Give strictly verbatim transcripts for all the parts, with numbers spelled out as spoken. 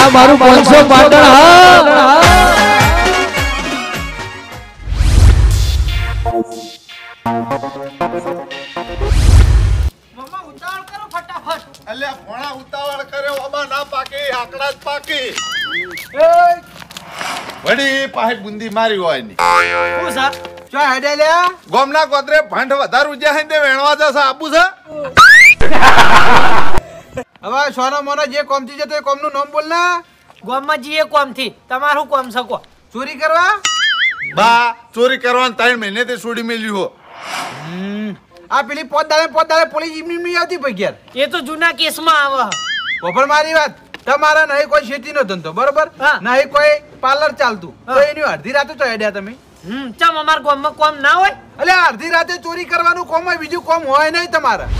આ મારું પાંચસો પાટણ હા મમ્મા ઉતાવળ કરો ફટાફટ. અલ્યા ભોણા ઉતાવળ કરે ઓબા ના પાકે આકડા જ પાકે. એ વડી પાહે બુંદી મારી હોય ની હું સા ચો હેડે લે ગોમના કોતરે ભંડ વધારે ઉજ્યા હે તે વેણવા જશે આબુ છે. હવે સોનો મોનો જે કોમથી જતો એ કોમનું નામ બોલ ને. ગામમાં જીએ કોમથી તમારું કોમ શકો ચોરી કરવા બા ચોરી કરવાનું ત્રણ મહિને તે છોડી મેલ્યું હો. આ પેલી પોત દાડે પોત દાડે પોલીસ ઇમની નહીં આવતી ભાઈ ઘેર. એ તો જૂના કેસમાં આવે બપોર મારી વાત તમારા નહીં કોઈ ખેતીનો ધંધો બરોબર હા. નહીં કોઈ પાર્લર ચાલતું હા. તો એની અડધી રાતે તો હેડ્યા તમે. હમ ચમ અમાર ગામમાં કોમ ના હોય એટલે અડધી રાતે ચોરી કરવાનું કોમ હોય બીજું કોમ હોય નહીં તમારા.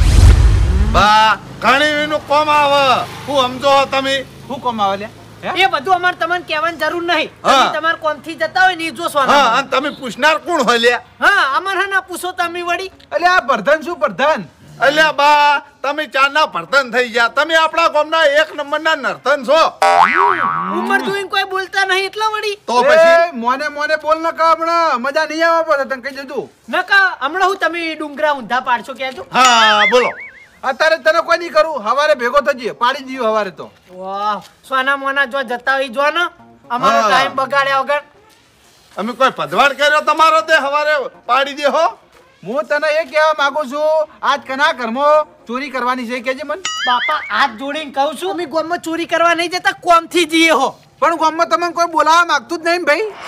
બા ઘણી નું કોમ આવે હું સમજો તમે. શું કોમ આવે લે હે? એ બધું અમાર તમને કહેવાની જરૂર નહીં હા. તમે તમાર કોમથી જતા હોય ને ઈ જો સોના હા અને તમે પૂછનાર કોણ હોય લ્યા. હા અમાર હા ના પૂછો તમે વળી એટલે આ પ્રધાન શું પ્રધાન અલ્યા બા તમે ચારના ભરતન થઈ ગયા. તમે આપણા ગામના એક નંબરના નર્તન છો. ઉંમર જોઈને કોઈ બોલતા નહીં એટલા વળી તો એ, પછી મોને મોને બોલ ન કા હમણાં મજા નહીં આવે પડે તને કહી દીધું. નકા હમણાં હું તમે ડુંગરા ઊંધા પાડશો કહેજો હા બોલો. અત્યારે તને કોઈ નહીં કરું હવારે ભેગો થજે પાડી દીધું હવારે તો. વાહ સોના મોના જો જતા હોય જો ને અમારો હા. ટાઈમ બગાડ્યા વગર અમે કોઈ પધવાડ કર્યો તમારો તે હવારે પાડી દે હો. હું તને એ કહેવા માંગુ છું આજ કના ઘરમાં ચોરી કરવાની છે કેજે મન. બાપા હાથ જોડીને કહું છું અમે ગામમાં ચોરી કરવા નહીં જતા કોમથી જઈએ હો પણ ગામમાં તમને કોઈ બોલાવવા માંગતું જ નહીં ને ભાઈ.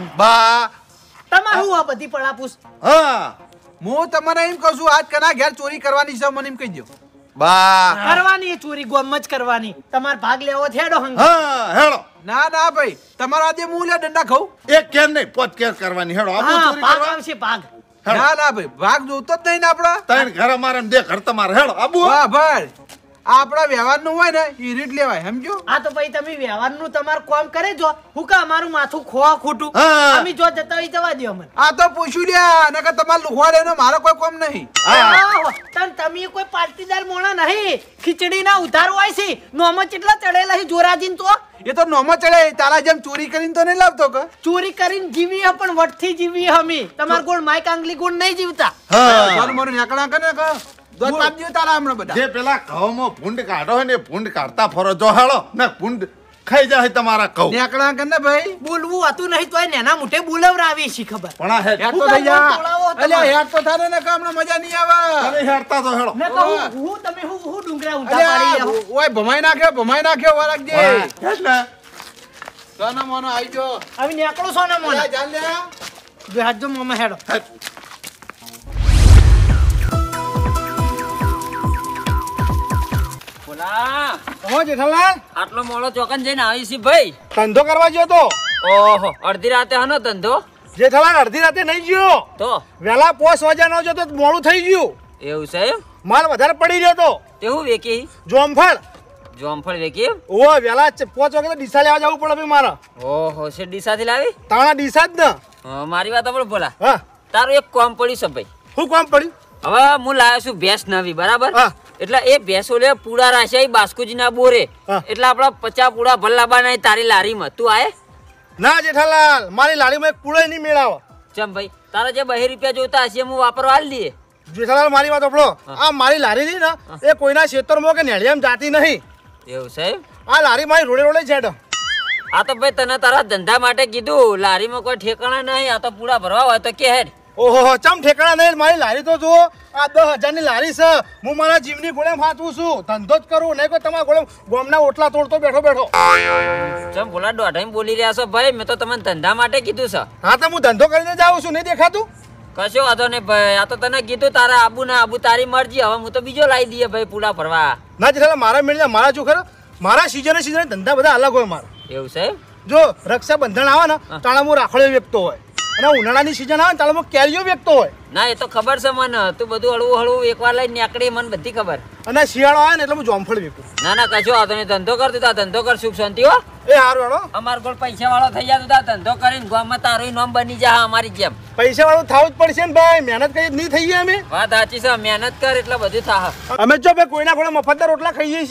બા તમારે હું આ બધી પડાપૂસ હા હું તમને એમ કહું છું આજ કના ઘેર ચોરી કરવાની છે મને એમ કહી દો. બા કરવાની એ ચોરી ગામમાં જ કરવાની તમારે ભાગ લેવો થેડો હંગ હા હેડો. ના ના ભાઈ તમારા આજે હું લે દંડા ખાઉં. એક કેર નહીં પોત કેર કરવાની હેડો. આબુ હા ચોરી ભાગ કરવા આવશે ભાગ હેડો. ના ના ભાઈ ભાગ જોતો જ નહીં ને આપડા. ત્રણ ઘર અમારે ને બે ઘર તમારે હેડો આબુ. વાહ ભાઈ આપડા વ્યવહાર નું હોય ને એ રીત લેવાય સમજો. આ તો ભાઈ તમે વ્યવહારનું તમારું કામ કરે જો હું કા અમારું માથું ખોવા ખોટું હા. અમે જો જતા હોય જવા દો અમને આ તો પૂછ્યું લ્યા નકર તમારે લુખવાડે ને મારો કોઈ કોમ નહીં. હા. આહો, તન તમે કોઈ પાર્ટીદાર મોણા નહીં ખીચડી ના ઉધાર હોય છે નોમાં કેટલા ચડેલા છે જોરાજીન તો એ તો નોમો ચડે તારા જેમ ચોરી કરીને તો નહીં લાવતો કે. ચોરી કરીને જીવીએ પણ વટથી જીવીએ અમે તમાર ગોળ માઈક આંગલી ગોળ નહીં જીવતા હા મારું મારું નેકળા કરે કે દોત આપજો તારા હમણાં બધા. જે પેલા ઘઉંમાં ભૂંડ કાઢો હોય ને ભૂંડ કાઢતા ફરો જો હેડો ને ભૂંડ ખાઈ જાય તમારા ઘઉં. નેકળા કર ને ભાઈ. બોલવું હતું નહીં તોય નેના મોઢે બોલાવરાવી છે ખબર પણ આ હેડ હેડ તો હું થઈ કામ જા. તોડાવો તમારે? અલ્યા હેડ તો થાને ને કે હમણાં મજા નહીં આવે. તમે હેડતા તો હેડો. મેં કહું હું તમે હું હું ડુંગરા ઊંધા પાડી અલ્યા આવો ઓય ભમાઈ નાખ્યો ભમાઈ નાખ્યો વરખ દે. હેડ ને. સોનો મોનો આવી જો. હવે નીકળો છો ને મોના અલ્યા જાન લે. જો હાથ જો મમ્મા હેડો હેડ. બોલા હો જેઠાલાલ આટલો મોડો ચોકન જઈને આવી છે ભાઈ. ધંધો કરવા ગયો તો. ઓહો અડધી રાતે હનો ધંધો જેઠાલાલ અડધી રાતે નહીં ગયો. તો વેલા પોસ વાગ્યાનો જો તો મોડું થઈ ગયું. એવું છે એમ? માલ વધારે પડી રહ્યો તો. તેવું વેકી જોમફળ જોમફળ વેકી એમ? ઓ વેલા પોચ વાગે તો ડીસા લેવા જવું પડે ભાઈ મારે. ઓહો છે ડીસાથી લાવી? તાણા ડીસા જ ને. હા, મારી વાત આપણે બોલા હા તારું એક કોમ પડ્યું છે ભાઈ. શું કામ પડ્યું. હવે હું લાવ્યો છું ભેંસ નવી બરાબર હા. એટલે એ ભેંસો લે પૂડા રાશે બાસ્કુજી ના બોરે હા. એટલે આપડા પચાસ પૂડા ભલ્લાબા ના તારી લારીમાં તું આય ના જેઠાલાલ મારી લાડીમાં એક પૂળો નહીં મેળાવો. ચમ ભાઈ તારા જે બહી રૂપિયા જોતા હશે હું વાપરવા આલી દઈએ. જેઠાલાલ મારી વાત આપણો આ મારી લારી ની ને એ કોઈના ખેતરમાં કે નેળિયામાં જાતી નહીં. એવું છે એમ? આ લારી મારી રોડે રોડે છે હેડ. આ તો ભાઈ તને તારા ધંધા માટે કીધું લારીમાં કોઈ ઠેકાણા નહીં આ તો પૂરા ભરવા હોય તો કે હેડ. ઓહો ચમ ઠેકાણા નહીં મારી લારી તો જુઓ આ દસ હજાર ની લારી છે. હું મારા જીવની ગોળે ફાંચું છું ધંધો જ કરું નહીં કોઈ તમારા ગોળે ગોમના ઓટલા તોડતો બેઠો બેઠો. ચમ બોલા દોઢાઈ બોલી રહ્યા છો ભાઈ મેં તો તમને ધંધા માટે કીધું છે. હા તો હું ધંધો કરીને જાઉં છું નહીં દેખાતું. કશો વાંધો નહીં ભાઈ આ તો તને કીધું તારા આબુ ના આબુ તારી મરજી હવે હું તો બીજો લાવી દઈએ ભાઈ પૂરા ભરવા. ના જેઠાલાલ મારા મેળ્યા મારા જો ખરા મારા સિઝને સિઝને ધંધા બધા અલગ હોય મારા. એવું છે જો રક્ષાબંધન આવે ને તાણા હું રાખોળીઓ વેચતો હોય અને ઉનાળાની સિઝન આવે ને તાણા હું કેરીઓ વેચતો હોય. ના એ તો ખબર છે મને તું બધું હળવું હળવું એકવાર લઈને નીકળી મને બધી ખબર. અને શિયાળો આવે ને એટલે હું જોમફળ વેચું. ના ના કશો વાંધો નહીં ધંધો કર તું ધંધો કર સુખ શાંતિ હો. એ હારું હેડો. અમાર કોલ પૈસા વાળો થઈ જાય તો ધંધો કરીને ગામમાં તારું નામ બની જા અમારી જેમ. પૈસા વાળું થવું જ પડશે ને ભાઈ મહેનત કરી નહીં થઈ ગયા અમે. વાત સાચી છે મહેનત કર એટલે બધું થાહ. અમે જો ભાઈ કોઈના કોઈને મફતદાર રોટલા ખાઈએ છીએ.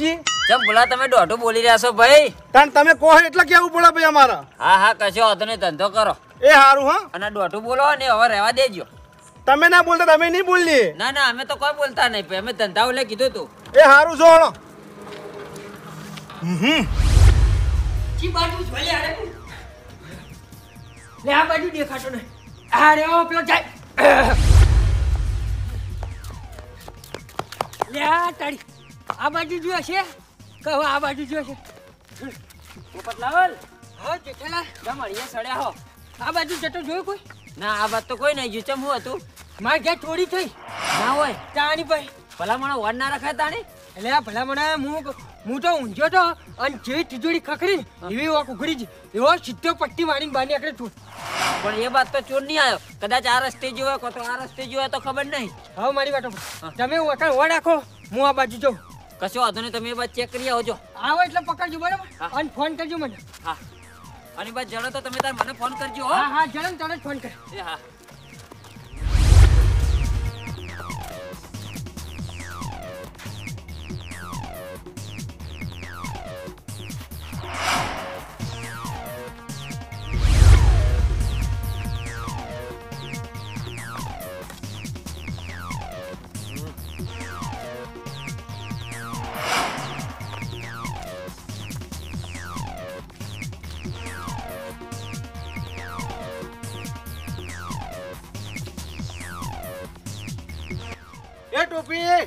ચમ ભલા તમે દોઢું બોલી રહ્યા છો ભાઈ? કારણ તમે કહો એટલે કેવું પડે ભાઈ અમારે. હા હા કશો વાંધો નહીં, ધંધો કરો એ સારું હા. અને દોઢું બોલો ને હવે રહેવા દેજો. તમે ના બોલતા તમે નહીં બોલી. ના ના અમે તો કોઈ બોલતા નહીં ભાઈ, અમે ધંધા એટલે કીધું તું. એ સારું છો હળો. જી બાજુ જોઈ આરે લે આ બાજુ દેખાતો નહીં. અરે ઓ પેલો જાય લે આ તારી આ બાજુ જોયો છે કહો આ બાજુ જોયો છે. પોપટલાલ હા જેઠાલા કેમ અળિયા સડ્યા હો? આ બાજુ જતો જોયો કોઈ? ના આ વાત તો કોઈ નહીં જોયું. ચમ હું હતું? મારે ઘેર ચોરી થઈ ના હોય તાણી ભાઈ. ભલા મને વડ ના રખાય તાણી. એટલે આ ભલા મને હું હું તો ઊંઝ્યો તો અને જે તિજોરી ખખરી ને એવી વાક ઉઘડી જ એવો સીધો પટ્ટી મારીને બહાર નીકળે છું. પણ એ વાત તો ચોર નહીં આવ્યો. કદાચ આ રસ્તે જોયો કો તો આ રસ્તે જોયો તો ખબર નહીં. હવે મારી વાતો તમે વખાણ વડ રાખો હું આ બાજુ જાઉં. કશો વાંધો નહીં, તમે એ બાદ ચેક કરી આવજો. આવો એટલે પકડજો બરાબર અને ફોન કરજો મને. હા અને બાદ જડો તો તમે તાર મને ફોન કરજો હો. હા હા જલમ તરત ફોન કર. એ હા. એ ટોપી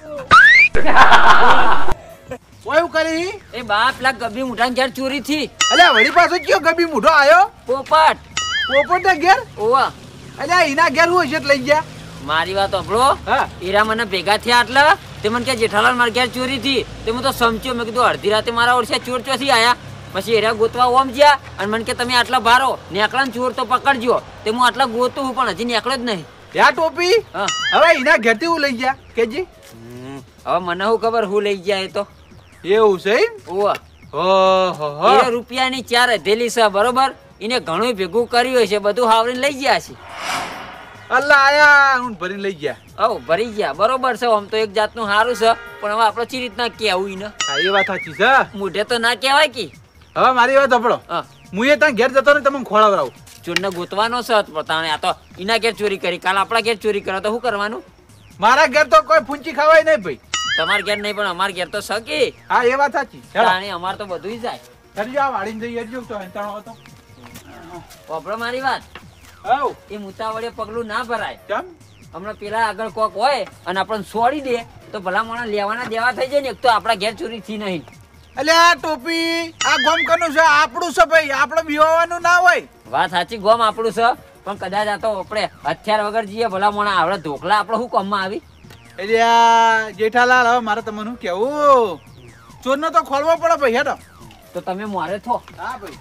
ઓયું કરી. એ બાપ પેલા ગભી મુઠાન ઘેર ચોરી થી. અલ્યા વળી પાછો કયો ગબી મૂઢો આયો. પોપટ પોપટ ના ઘેર. ઓવા અલ્યા એના ઘેર હું છે લઈ ગયા. મારી વાત સાંભળો. હા. ઈરા મને ભેગા થયા એટલે તે મને કે જેઠાલાલ મારા ઘેર ચોરી થી. તે હું તો સમજ્યો. મેં કીધું અડધી રાતે મારા ઓળખ્યા ચોર ચોથી આયા. પછી એરા ગોતવા ઓમ જ્યા અને મને કે તમે આટલા ભારો નેકળા ને ચોર તો પકડજો. તે હું આટલા ગોતું હું પણ હજી નેકળ્યો જ નહીં. યા ટોપી હા હવે એના ઘેરથી હું લઈ ગયા કેજી. હમ, હવે મને શું ખબર હું લઈ ગયા એ તો. એવું છે એમ. ઓવા ઓહો એ રૂપિયાની ચાર હથેલી છે બરોબર. એને ઘણું ભેગું કર્યું છે, બધું હાવરીને લઈ ગયા છે. અલ્લા આયા હું ભરીને લઈ ગયા. હવ ભરી ગયા બરોબર છે. આમ તો એક જાતનું સારું છે પણ હવે આપણે ચી રીતના કેવું ઈને હા એ વાત સાચી છે. મોઢે તો ના કહેવાય કે. હવે મારી વાત સાંભળો. હા હું એ ત્યાં ઘેર જતો ને તમે ખોળાવરાવું. ચોરને ગોતવાનો છે પોતાને. આ તો એના ઘેર ચોરી કરી, કાલ આપણા ઘેર ચોરી કરો તો શું કરવાનું? મારા ઘેર તો કોઈ ફૂંચી ખવાય નહીં ભાઈ. તમારા ઘેર નહીં પણ અમારા ઘેર તો શકે. હા એ વાત સાચી. તાણે અમાર તો બધું જાય. કરી આ વાળીને જઈએ જો તો અંતાણો હતો. વાપરો મારી વાત. હવ એ મુતાવળે પગલું ના ભરાય. કેમ. હમણાં પેલા આગળ કોક હોય અને આપણને છોડી દે તો ભલા માણસ લેવાના દેવા થઈ જાય ને. એક તો આપણા ઘેર ચોરી થી નહીં. અલ્યા ટોપી આ ગોમ કનું છે આપણું છે ભાઈ. આપણે બીવાનું ના હોય. વાત સાચી, ગોમ આપણું છે પણ કદાચ આ તો આપણે હથિયાર વગર જઈએ ભલા મોણા આવડે ધોકલા આપણે શું કામમાં આવી. અલ્યા જેઠાલાલ હવે મારે તમને શું કેવું. ચોરનો તો ખોલવો પડે ભાઈ. હેડો તો તમે મારે થો. હા ભાઈ.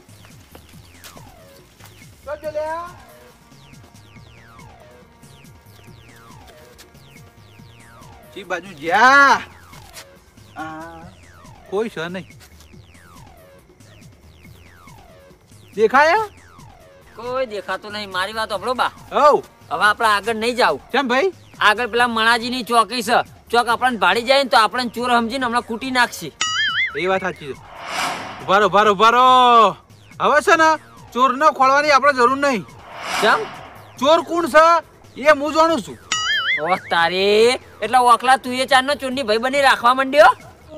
તો જો લે જી બાજુ જ્યા આ કોઈ છે નહીં. દેખાયા કોઈ દેખાતું નહીં. મારી વાત સાંભળો બા. હવ હવે આપણે આગળ નહીં જાવ. કેમ ભાઈ. આગળ પેલા મણાજીની ચોકી છે. ચોક આપણને ભાડી જાય ને તો આપણને ચોર સમજીને હમણાં કૂટી નાખશે. એ વાત સાચી છે. ઉભારો ઉભારો ઉભારો. હવે છે ને ચોર નો ખોલવાની આપણે જરૂર નહીં. કેમ? ચોર કોણ છે એ હું જાણું છું. ઓહ તારે એટલે ઓખલા તું એ ચારનો ચોરની ભાઈ બની રાખવા માંડ્યો.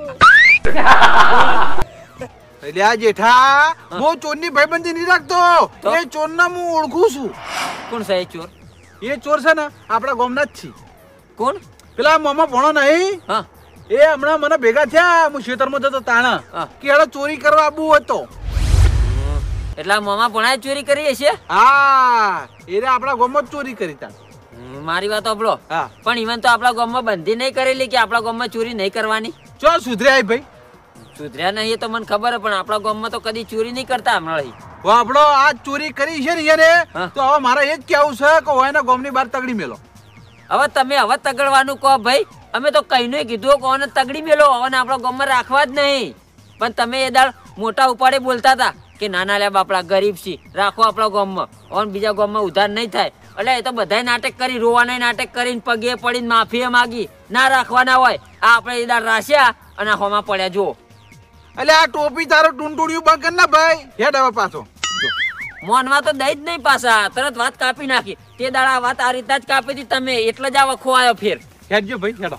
એટલે આ જેઠા હું ચોરની ભાઈબંધી નહીં રાખતો. તો? એ ચોરના હું ઓળખું છું. કોણ છે એ ચોર? એ ચોર છે ને આપણા ગામના જ છે. કોણ? પેલા મોમાં ભણો નહીં. હા એ હમણાં મને ભેગા થયા. હું ખેતરમાં જતો તાણા હા. કે હેડો ચોરી કરવા આબુ હતો. એટલે આ મોમાં ભણાય ચોરી કરી હશે. હા એ આપણા ગામમાં જ ચોરી કરી તા. મારી વાત સાંભળો. હા પણ ઈવન તો આપણા ગામમાં બંધી નહીં કરેલી કે આપણા ગામમાં ચોરી નહીં કરવાની. ચો સુધર્યા ભાઈ. સુધર્યા નહીં એ તો મને ખબર પણ આપણા ગામમાં તો કદી ચોરી નહીં કરતા હમણાં. આપણો આ ચોરી કરી છે ને એને હા. તો હવે મારે એ જ કેવું છે કે હોય ને ગામની બહાર તગડી મેલો. હવે તમે હવે તગડવાનું કહો ભાઈ. અમે તો કહીને કીધું કોને તગડી મેલો. હવે આપણા ગામમાં રાખવા જ નહીં. પણ તમે એ દાળ મોટા ઉપાડે બોલતા હતા કે નાના લે બાપડા ગરીબ છે રાખો આપણા ગામમાં. ઓન બીજા ગામમાં ઉધાર નહીં થાય. એટલે એ તો બધાય નાટક કરી રોવાના નાટક કરીને પગે પડીને માફી માગી ના રાખવાના હોય. આ આપણે એ દાળ રાશ્યા અને હોમાં પડ્યા જો. એટલે આ ટોપી તારો ટૂંટુડિયું બંધ કર ને ભાઈ. હેડ હવે પાછો. મોનમાં તો દઈ જ નહીં પાછા, તરત વાત કાપી નાખી. તે દાડા વાત આ રીતના જ કાપી હતી તમે, એટલે જ આ વખો આવ્યો ફેર. હેડજો ભાઈ હેડો.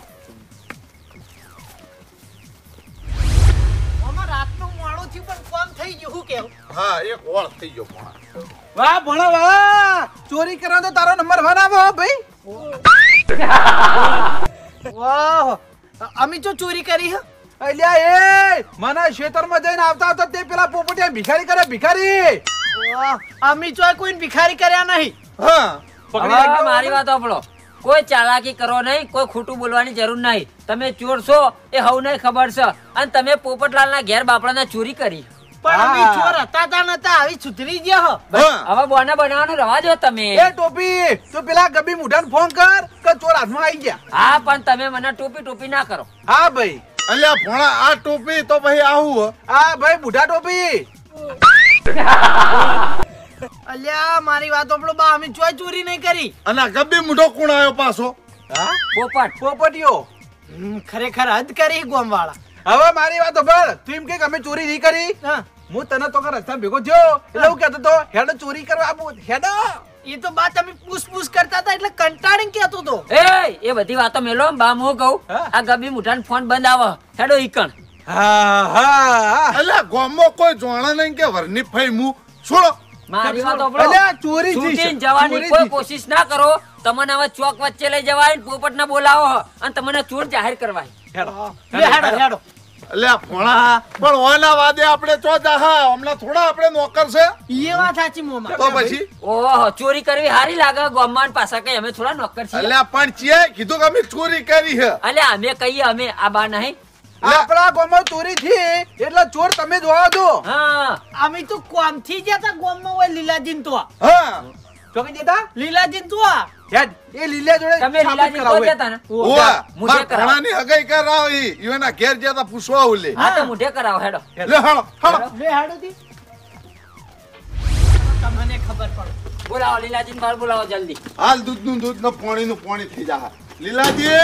હા એક ઓળ થઈ ગયો ભોણા. વાહ ભણો વાહ, ચોરી કરવા તો તારો નંબર વન આવો ભાઈ. વાહ અમે તો ચોરી કરી હે. અલ્યા એ મને ખેતરમાં જઈને આવતા હતા તે પેલા પોપટિયા ભિખારી કરે ભિખારી. વાહ અમે તો કોઈ ભિખારી કર્યા નહીં. હા હવે મારી વાત સાંભળો, કોઈ ચાલાકી કરો નહીં, કોઈ ખોટું બોલવાની જરૂર નહીં. તમે ચોર છો એ હવને ખબર છે, અને તમે પોપટલાલના ઘેર બાપડાના ચોરી કરી. પણ અમે ચોર હતા તા નતા, આવી સુધરી ગયા હો. હા હવે બોના બનાવવાનું રવા દો તમે. એ ટોપી તું પેલા ગબી મુઢાને ફોન કર કે ચોર હાથમાં આવી ગયા. હા પણ તમે મને ટોપી ટોપી ના કરો. હા ભાઈ. અલ્યા ભોણા આ ટોપી તો પછી આવું હા ભાઈ બુઢા ટોપી. અલ્યા મારી વાત આપણો બા અમે ચોય ચોરી નહીં કરી. અને આ ગબ્બી મૂઢો કોણ આવ્યો પાછો? હા પોપટ પોપટીઓ. હમ, ખરેખર હદ કરી ગોમ વાળા. હવે મારી વાત સાંભળ, તું એમ કે અમે ચોરી નહીં કરી. હા હું તને તો રસ્તા ભેગો થયો એટલે હું કહેતો તો હેડ ચોરી કરવા આવું હેડ. એ તો બા તમે પૂછ પૂછ કરતા હતા એટલે કંટાળીને કહેતો તો. એ એ બધી વાતો મેલો બા હું કહું. હા? આ ગબી મુઠાન ફોન બંધ આવો હેડો ઈકણ. હા હા. અલ્યા ગામમાં કોઈ જોણા નહીં કે વરની ફઈ મુ છોડો. મારી વાત સાંભળો. અલ્યા ચોરી થઈ છે. શૂટિંગ જવાની ચોરી કોઈ થઈ. કોશિશ ના કરો. તમને હવે ચોક વચ્ચે લઈ જવાય, પોપટ ને બોલાવો અને તમને ચોર જાહેર કરવાય. હેડ. લે હેડો હેડો. અલ્યા ભોણા પણ ઓના વાદે આપણે ચો જાહા હમણાં થોડા આપણે નોકર છે એ વાત સાચી મોમાં. તો પછી ઓહો ચોરી કરવી હારી લાગે ગોમાન પાછા કઈ અમે થોડા નોકર છીએ. અલ્યા પણ ચીએ કીધું કે અમે ચોરી કરી છે. અલ્યા અમે કહીએ અમે આ બા નહીં. આપણા ગામમાં ચોરી થી એટલે ચોર તમે જોવા દો. હા અમે તો કોમ થી ગયા તા ગોમમાં હોય લીલાજીન તો. હા ચોકી જતા લીલાજીન તો હેડ એ લીલા જોડે તમે સાબિત લીલાજી તો કરાવો. જતા ને. ઓવા મુઢે માર કરાવો. ભોણાની હગાઈ કરાવી ઈવના ઘેર જતા પૂછવા ઉલે હા તો મુઢે કરાવો હેડો. લે હાલો હાલો લે હેડો દી. તમને ખબર પડે. બોલાવો લીલાજી બાર બોલાવો જલ્દી. હાલ દૂધનું દૂધ ને પાણીનું પાણી થઈ જા લીલાજી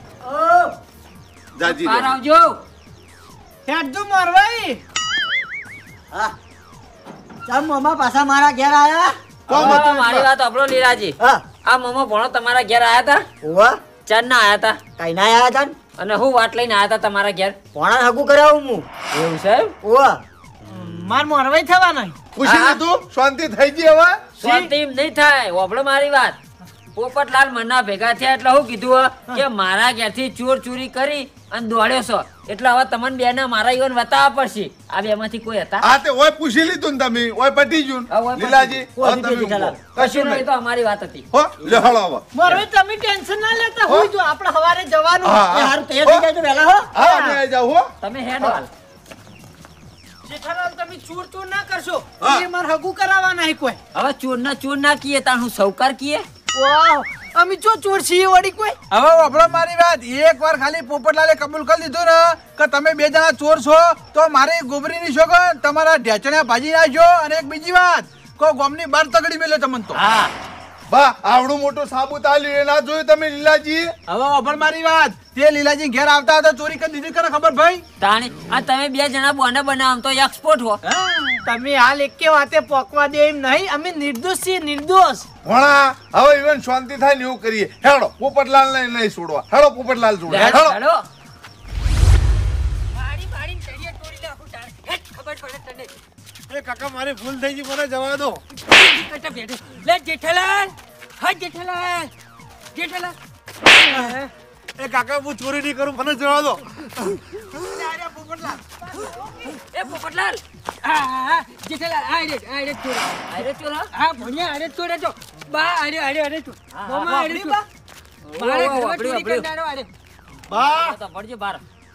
જાજી બહાર રે. આવજો. હેડ તો મોરવાઈ. હા ચાલ મોમા પાછા મારા ઘેર આયા. કોમ હવે હતું મારી વાત સાંભળો લીલાજી. હા આ મમો ભણો તમારા ઘેર આયા તા? ઓવા ચાર ના આયા તા? કઈ ના આયા તા. અને હું વાટ લઈને આયા તા તમારા ઘેર? પોણા હગું કરાવું હું. એવું સાહેબ? ઓવા માર મોરવાઈ થવા નહીં. પૂછી હા. લીધું શાંતિ થઈ ગઈ હવે શાંતિ એમ નહીં થાય. વાપરો મારી વાત. પોપટલાલ મના ભેગા થયા એટલે હું કીધું હો કે મારા ઘેરથી ચોર ચોરી કરી અને દોડ્યો છો એટલે હવે તમને બે ને મારા ઈવન બતાવવા પડશે. આ બે માંથી કોઈ હતા? આ તે ઓય પૂછી લીધું ને તમે ઓય પટી ગયું હા, ઓય પટી લીલાજી ગયું. હવે તમે જેઠાલાલ. ઊભો. કશું કશું નહીં, નહીં તો અમારી વાત હતી. હો લે હાલો હવે મોરવાઈ તમે ટેન્શન ના લેતા. હો. હું જો આપણે સવારે જવાનું. હા, હા. એ હારું તૈયાર થઈ જાય તો વહેલા હો. હા અમે આવી જાવ હો તમે હેડો હાલ. જેઠાલાલ તમે ચોર ચોર ના કરશો. હા. એ માર હગું કરાવવા નહીં કોઈ. હવે ચોર ના ચોર ના કીએ તાણ હું સૌકાર કીએ. વાહ અમે ચો ચોર છીએ વળી કોઈ. હવે વાપરો મારી વાત, એક વાર ખાલી પોપટલાલે કબૂલ કરી દીધું ને કે તમે બે જણા ચોર છો તો મારી ગોબરીની છોકર તમારા ઢેચણ્યા ભાજી નાખજો. અને એક બીજી વાત કો ગામની બાર તગડી મેલે તમને તો. હા બા આવડું મોટું સાબુત આલ્યું એ ના જોયું તમે લીલાજી હવે વાપર મારી વાત, તે લીલાજી ઘેર આવતા હતા ચોરી કરી દીધી કરે ખબર ભાઈ. તાણી આ તમે બે જણા બોને બનાવ તો એક્સપોર્ટ હો. તમે હાલ એકે વાતે પોકવા દે એમ નહીં. અમે નિર્દોષ છીએ નિર્દોષ. ભણા હવે ઇવન શાંતિ થાય ને એવું કરીએ હેડો પોપટલાલ ને નહીં છોડવા હેડો પોપટલાલ જોડે હેડો, હેડો હેડો. એ કાકા મારી ભૂલ થઈ ગઈ મને જવા દો લે જેઠાલાલ. હા જેઠાલાલ. જેઠાલાલ. એ કાકા હું ચોરી નહીં કરું મને જવા દો એ પોપટલાલ હા હા જેઠાલાલ આરે આરે ચોર. અરે ચોર હા? હા ભણ્યા આરે ચોર જો. બા આરે આરે આરે ચોર. હા, મોમા હા, આરે વાપરી ચોર. બા. મારે ઓહો, ઘરમાં વાપર્યું, ચોરી વાપર્યું. કરનારો આરે. બા તો પડજો બાર.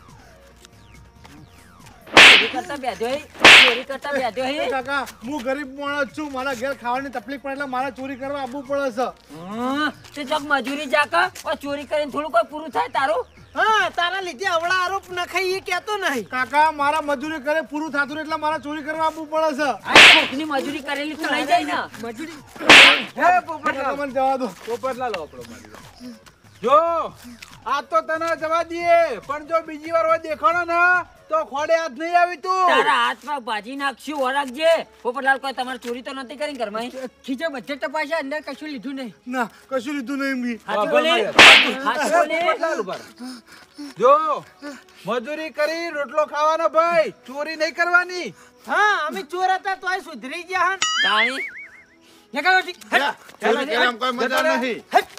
ચોરી કરતા બેઠો હે? ચોરી કરતા બેઠો હે? એ કાકા હું ગરીબ માણસ છું મારા ઘેર ખાવાની તકલીફ પડે એટલે મારે ચોરી કરવા આવવું પડે છે હમ, તે ચોક મજૂરી જાકા ઓ ચોરી કરીને થોડું કોઈ પૂરું થાય તારું? હા તારા લીધે અવળા આરોપ નખાઈ એ કહેતો નહીં. કાકા મારા મજૂરી કરે પૂરું થતું નહીં એટલે મારે ચોરી કરવા આવવું પડે છે આ કોકની મજૂરી કરેલી તો લઈ જાય ને. મજૂરી હે પોપટલાલ, કાકા મને જવા દો પોપટલાલ વાપરો મારી વાત. જો આ તો તને જવા દઈએ પણ જો બીજી વાર હોય દેખાણો ને તો ખોડે હાથ નહીં આવી તું તારા હાથમાં ભાજી નાખશું વળગજે. પોપટલાલ કોઈ તમારી ચોરી તો નથી કરી ઘરમાં? ખીચે બધે તપાસ્યા અંદર કશું લીધું નહીં. ના કશું લીધું નહીં મી. હાચું બોલે? હાચું બોલે? પોપટલાલ ઉભા રહો. જો મજૂરી કરી રોટલો ખાવાનો ભાઈ, ચોરી નહીં કરવાની. હા અમે ચોર હતા તોય સુધરી ગયા હન. તાણી નકાવાથી ચોરી કરે એમ કોઈ મજા નહીં.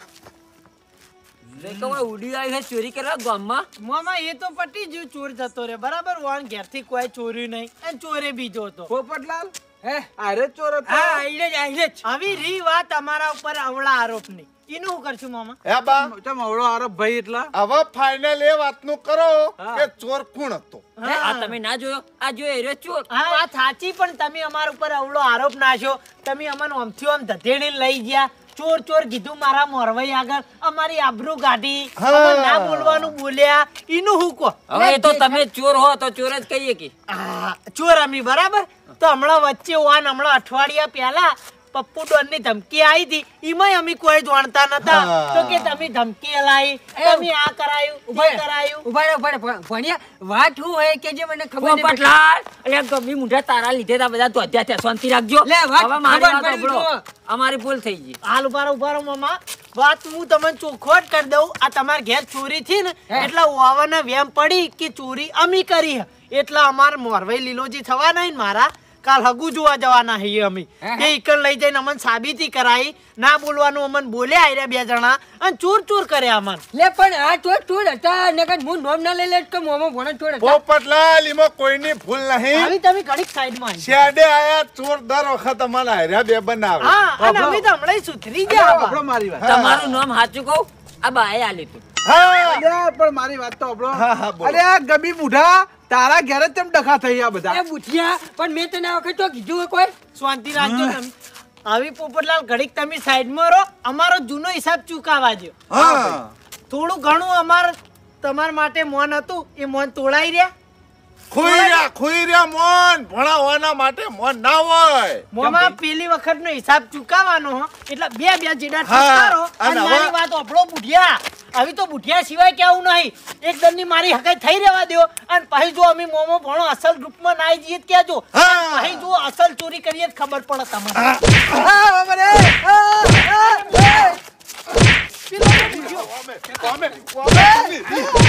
લે તો કોઈ ઉડી આવી છે ચોરી કરવા ગામમાં. મામા એ તો પટી જ્યું ચોર જતો રે બરાબર વાણ ઘેરથી કોઈ ચોર્યું નહીં અને ચોરે બીજો હતો પોપટલાલ હે આરે ચોર હતો. હા આઈલે જ આઈલે જ. આવી રી વાત અમારા ઉપર અવળા આરોપ નહીં એનું શું કરશું મામા? હે બા ચમ અવળો આરોપ ભાઈ એટલા હવે ફાઇનલ એ વાતનું કરો કે ચોર કોણ હતો. હે, આ તમે ના જોયો? આ જોયો એરો ચોર. હા વાત સાચી પણ તમે અમારા ઉપર અવળો આરોપ નાખ્યો. તમે અમને આમથી આમ ધધેડીને લઈ ગયા, ચોર ચોર કીધું મારા મોરવાઈ આગળ, અમારી આબરૂ કાઢી, અમને ના બોલવાનું બોલ્યા. એનું શું કહો? હવે એ તો તમે ચોર હો તો ચોર જ કહીએ કે. આ, ચોર અમી બરાબર. તો હમણાં વચ્ચે વાન હમણાં અઠવાડિયા પહેલા પપ્પુ ડોન ની ધમકી આવી હતી, એમાંય અમે કોઈ જાણતા નતા. તો કે તમે ધમકી લાવી, તમે આ કરાયું, ઉભા તે કરાયું. ઉભા રહો, ઉભા રહો. ભણ્યા વાત શું હોય કે જે મને ખબર નહીં પડી. પોપટલાલ એટલે ગમી મુઢા તારા લીધે તા બધા ધોધ્યા થયા. શાંતિ રાખજો. લે, વાત હવે મારી ખબર વાત પડી સાંભળો. જુઓ. અમારી ભૂલ થઈ ગઈ. હાલ ઉભારો ઉભારો મામા, વાત હું તમને ચોખ્ખોટ કરી દઉં. આ તમારા ઘેર ચોરી થી ને એટલે વાવાના વેમ પડી કે ચોરી અમી કરી હે. એટલે અમાર મોરવાઈ લીલોજી થવાના ને મારા કાલ હગુ જોવા જવાના હઈએ અમે. એ ઈકણ લઈ જઈને અમને સાબિતી કરાઈ, ના બોલવાનું અમને બોલ્યા આર્યા બે જણા અને ચોર ચોર કર્યા અમને. લે પણ આ ચોર ચોર હતા નકર હું નામ ના લઈ લે કે મોમો ભણે ચોર હતા. પોપટલાલ એમાં કોઈની ભૂલ નહીં. આવી તમે ઘડીક સાઈડમાં આવી. શેડે આયા ચોર દર વખત અમારા હાર્યા બે બનાવે. હા અને અમે તો હમણાં સુધરી ગયા આપણો આવા. મારી વાત. તમારું નામ સાચું કહું, આ બાએ આલ્યું તું. હા અલ્યા, પણ મારી વાત તો આપણો. હા, હા, બોલો. અરે આ ગબી મુઢા તારા ઘેર જ તેમ ડખા થઈ આ બધા. એ બુઠિયા પણ મેં તને આ વખત તો કીધું હોય કોઈ. શાંતિ રાખજો તમે. આવી પોપટલાલ ઘડીક તમે સાઈડમાં રહો, અમારો જૂનો હિસાબ ચૂકાવા દો. હા થોડું ઘણું અમાર તમાર માટે મોન હતું એ મોન તોડાઈ રહ્યા. ખોઈ રહ્યા ખોઈ રહ્યા મોન ભણાવવાના માટે મોન ના હોય. મોમાં પેલી વખત નો હિસાબ ચૂકવવાનો હો. એટલે બે બે જેડા હા, ઠપકારો અને અને હવે- મારી વાત ઓપડો બુઢિયા. આવી તો બુઢિયા સિવાય કેવું નહીં. એક દન ની મારી હકાઈ થઈ રહેવા દો અને પછી જો અમે મોમો ભણો અસલ રૂપમાં ના આવી જઈએ તો કહેજો. હા. પછી જો અસલ ચોરી કરીએ તો ખબર પડે તમને. આ બાબા રે. આ, આ, આ. કોમે કોમે